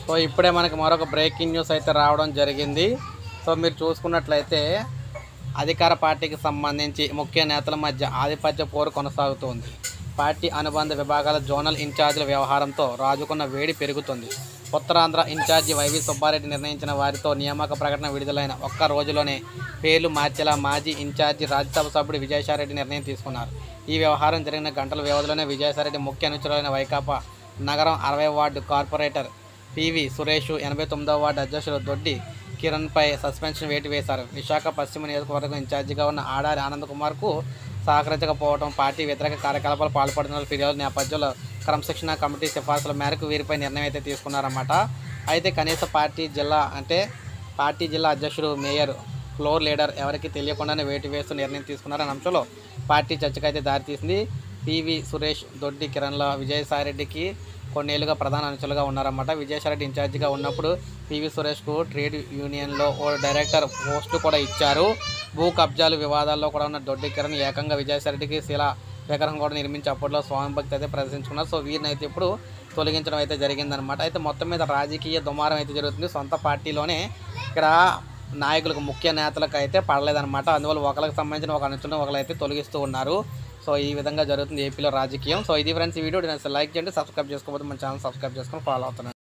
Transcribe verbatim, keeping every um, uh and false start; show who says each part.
Speaker 1: So ఇప్పుడే మనకి మరొక బ్రేకింగ్ న్యూస్ అయితే రావడం జరిగింది. సో మీరు చూసుకున్నట్లయితే అధికార పార్టీకి సంబంధించి ముఖ్య నేతల మధ్య ఆధిపత్య పోరు కొనసాగుతోంది. పార్టీ అనుబంధ విభాగాల జోనల్ ఇన్ఛార్జీల వ్యవహారంతో రాజుకున్న వేడి పెరుగుతుంది. ఉత్తరాంధ్ర ఇన్ఛార్జి వైవి సుబ్బారెడ్డి నిర్ణయించిన వారితో నియామక ప్రకటన విడుదలైన ఒక్క రోజులోనే పేర్లు మార్చేలా మాజీ ఇన్ఛార్జి రాజ్యసభ సభ్యుడు విజయసాయిరెడ్డి నిర్ణయం తీసుకున్నారు. ఈ వ్యవహారం జరిగిన గంటల వ్యవధిలోనే విజయసాయిరెడ్డి ముఖ్య అనుచరులైన వైకాపా నగరం అరవై వార్డు కార్పొరేటర్ పివి సురేష్, ఎనభై తొమ్మిదవ వార్డు అధ్యక్షులు దొడ్డి కిరణ్పై సస్పెన్షన్ వేటు వేశారు. విశాఖ పశ్చిమ నియోజకవర్గం ఇన్ఛార్జిగా ఉన్న ఆడారి ఆనంద్ కుమార్కు సహకరించకపోవడం, పార్టీ వ్యతిరేక కార్యకలాపాలు పాల్పడుతున్న ఫిర్యాదుల నేపథ్యంలో క్రమశిక్షణ కమిటీ సిఫార్సుల మేరకు వీరిపై నిర్ణయం అయితే తీసుకున్నారన్నమాట. అయితే కనీస పార్టీ జిల్లా అంటే పార్టీ జిల్లా అధ్యక్షుడు, మేయర్, ఫ్లోర్ లీడర్ ఎవరికి తెలియకుండానే వేటు వేస్తూ నిర్ణయం తీసుకున్నారన్న అంశంలో పార్టీ చర్చకైతే దారితీసింది. పివి సురేష్, దొడ్డి కిరణ్ల విజయసాయిరెడ్డికి కొన్నేళ్లుగా ప్రధాన అనుచరులుగా ఉన్నారన్నమాట. విజయసాయిరెడ్డి ఇన్ఛార్జిగా ఉన్నప్పుడు పివి సురేష్కు ట్రేడ్ యూనియన్లో ఓ డైరెక్టర్ పోస్టు కూడా ఇచ్చారు. భూ కబ్జాలు వివాదాల్లో కూడా ఉన్న దొడ్డి కిరణ్ ఏకంగా విజయసాయిరెడ్డికి శిలా విగ్రహం కూడా నిర్మించి అప్పట్లో స్వామి భక్తి అయితే ప్రదర్శించుకున్నారు. సో వీరిని అయితే ఇప్పుడు తొలగించడం అయితే జరిగిందనమాట. అయితే మొత్తం మీద రాజకీయ దుమారం అయితే జరుగుతుంది. సొంత పార్టీలోనే ఇక్కడ నాయకులకు, ముఖ్య నేతలకు అయితే పడలేదన్నమాట. అందువల్ల ఒకరికి సంబంధించిన ఒక అనుచరులను ఒకరు అయితే తొలగిస్తూ ఉన్నారు. సో ఈ విధంగా జరుగుతుంది ఏపీలో రాజకీయం. సో ఇది ఫ్రెండ్స్ ఈ వీడియో లైక్ చేయండి, సబ్స్క్రైబ్ చేసుకోకపోతే మన ఛానల్ సబ్స్క్రైబ్ చేసుకొని ఫాలో అవుతున్నాను.